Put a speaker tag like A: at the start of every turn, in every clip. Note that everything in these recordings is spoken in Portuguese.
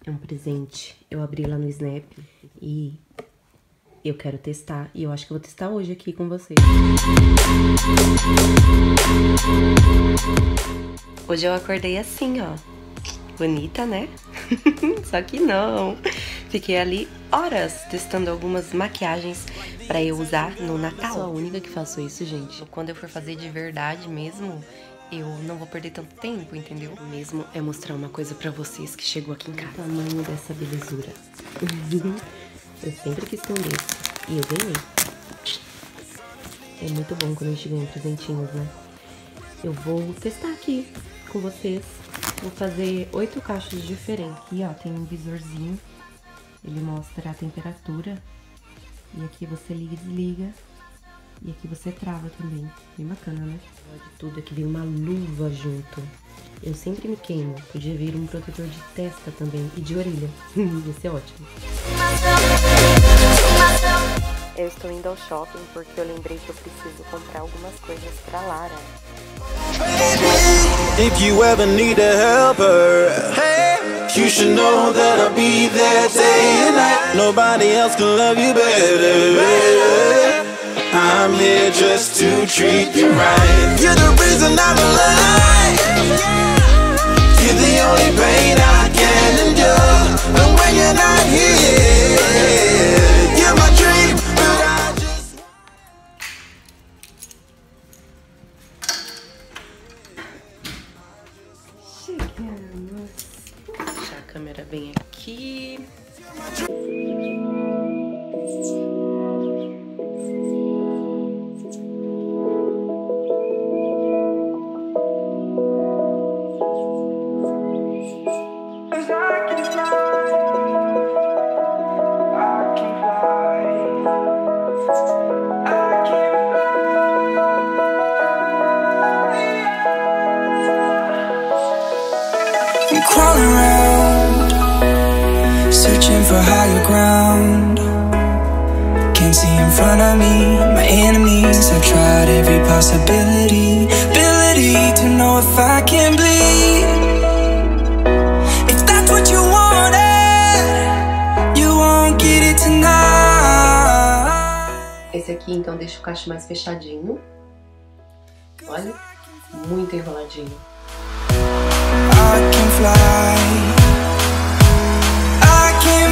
A: É um presente. Eu abri lá no Snap e eu quero testar. E eu acho que eu vou testar hoje aqui com vocês. Hoje eu acordei assim, ó. Bonita, né? Só que não. Fiquei ali horas testando algumas maquiagens pra eu usar no Natal. Eu sou a única que faço isso, gente. Quando eu for fazer de verdade mesmo, eu não vou perder tanto tempo, entendeu? Mesmo é mostrar uma coisa pra vocês que chegou aqui em casa. O tamanho dessa belezura. Eu sempre quis ter um desse. E eu ganhei. É muito bom quando a gente ganha presentinhos, né? Eu vou testar aqui com vocês. Vou fazer 8 caixas diferentes. Aqui, ó, tem um visorzinho. Ele mostra a temperatura. E aqui você liga e desliga. E aqui você trava também. Bem bacana, né? De tudo aqui vem uma luva junto. Eu sempre me queimo. Podia vir um protetor de testa também. E de orelha. Ia ser ótimo. Eu estou indo ao shopping porque eu lembrei que eu preciso comprar algumas coisas pra Lara.
B: If you ever need a helper, you should know that I'll be there day and night. Nobody else can love you better. I'm here just to treat you right. You're the reason I'm alive. You're the only pain I can endure. And when you're not here, you're my dream, but I just...
A: Chegamos. Deixar a câmera bem aqui.
C: Crawling around, searching for higher ground. Can't see in front of me, my enemies. I've tried every possibility, ability to know if I can bleed. If that's what you wanted, you won't get it tonight.
A: Esse aqui, então, deixa o cacho mais fechadinho. Olha, muito enroladinho.
C: I can fly. I can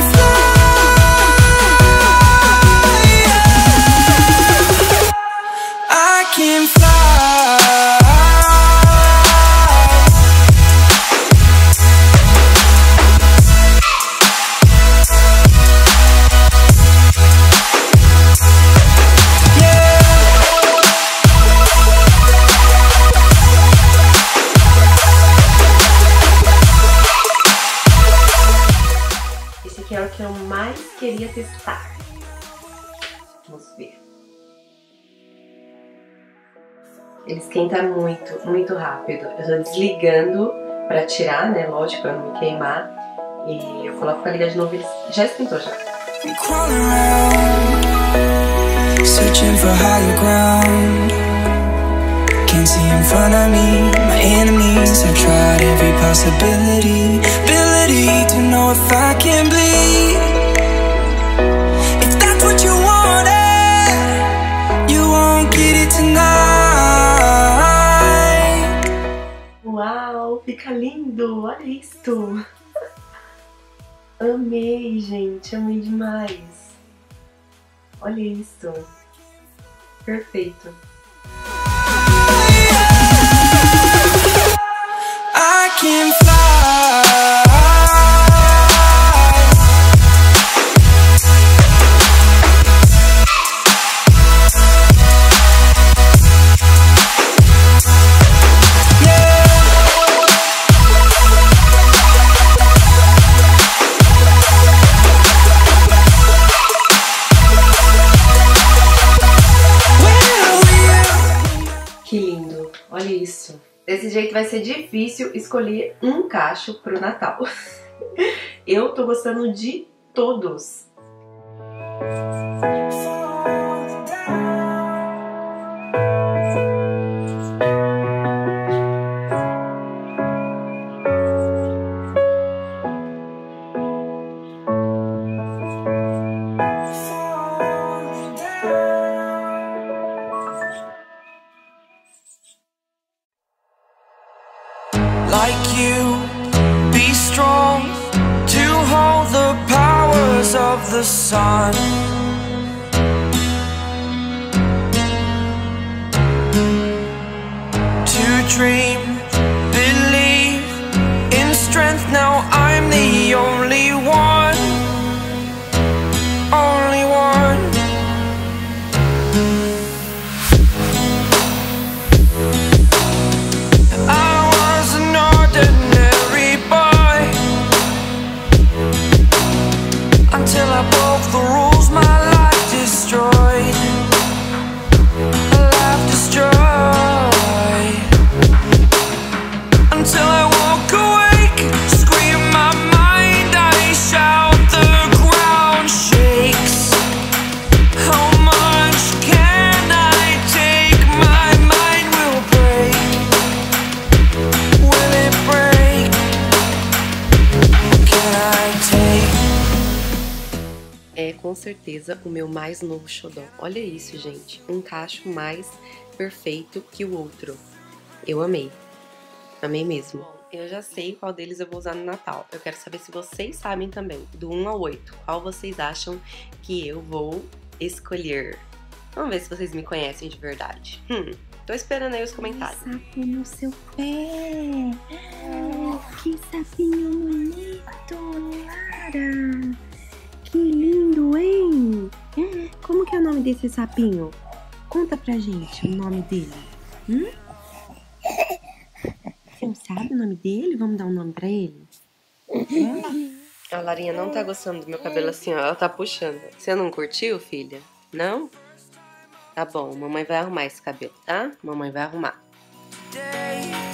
C: fly. I can fly.
A: Que é o que eu mais queria testar. Vamos ver. Ele esquenta muito, muito rápido. Eu tô desligando pra tirar, né? Lógico, pra não me queimar. E eu coloco pra ligar de novo e ele já esquentou já.
C: I'm crawling around, searching for higher ground. Can't see in front of me, my enemies. I've tried every possibility, ability to know if I can bleed. If that's what you wanted, you won't get it tonight.
A: Uau, fica lindo! Olha isto! Amei, gente, amei demais! Olha isso! Perfeito!
C: I can fly.
A: Que lindo! Olha isso! Desse jeito vai ser difícil escolher um cacho pro Natal. Eu tô gostando de todos.
C: the sun. To dream, believe in strength. Now I'm the only one, only one. I was an ordinary boy until I broke the rules, my life destroyed, life destroyed. Until I walk awake, scream my mind, I shout, the ground shakes. How much can I take? My mind will break. Will it break? Can I take?
A: É com certeza o meu mais novo xodó. Olha isso, gente. Um cacho mais perfeito que o outro. Eu amei. Amei mesmo. Eu já sei qual deles eu vou usar no Natal. Eu quero saber se vocês sabem também. Do 1 ao 8. Qual vocês acham que eu vou escolher? Vamos ver se vocês me conhecem de verdade. Tô esperando aí os comentários.
D: Sapo no seu pé. Que sapinho bonito, Lara. Que lindo, hein? Como que é o nome desse sapinho? Conta pra gente o nome dele. Você não sabe o nome dele? Vamos dar um nome pra ele?
A: A Larinha não tá gostando do meu cabelo assim, ó. Ela tá puxando. Você não curtiu, filha? Não? Tá bom, mamãe vai arrumar esse cabelo, tá? Mamãe vai arrumar.
C: Day.